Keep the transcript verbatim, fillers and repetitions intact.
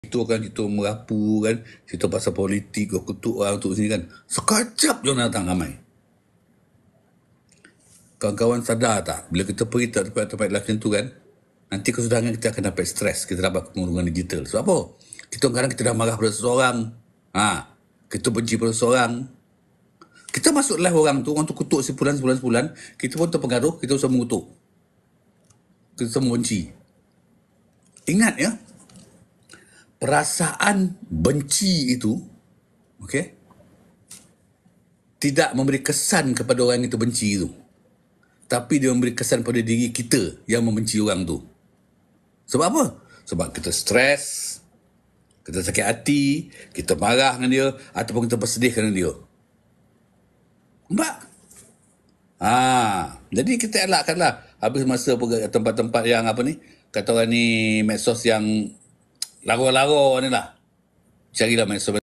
Itu kan kita merapu kan, cerita pasal politik, kutuk orang tu sini kan. Sekejap je orang datang ramai. Kawan-kawan sadar tak, bila kita pergi ke tempat-tempat macam tu kan, nanti kesudahan kita akan dapat stres, kita dapat pengurusan digital. Sebab apa? Kita kadang kita dah marah pada seseorang, ha, kita benci pada seseorang. Kita masuk live orang tu, orang tu kutuk sebulan, sebulan, sebulan, kita pun terpengaruh, kita usah mengutuk. Kita semua benci. Ingat ya, perasaan benci itu, okay, tidak memberi kesan kepada orang yang kita benci itu. Tapi dia memberi kesan pada diri kita yang membenci orang tu. Sebab apa? Sebab kita stres, kita sakit hati, kita marah dengan dia, ataupun kita bersedih dengan dia. Nampak? Ha, jadi kita elakkanlah habis masa pergi tempat-tempat yang apa ni, kata orang ni medsos yang lara-lara ni lah. Carilah medsos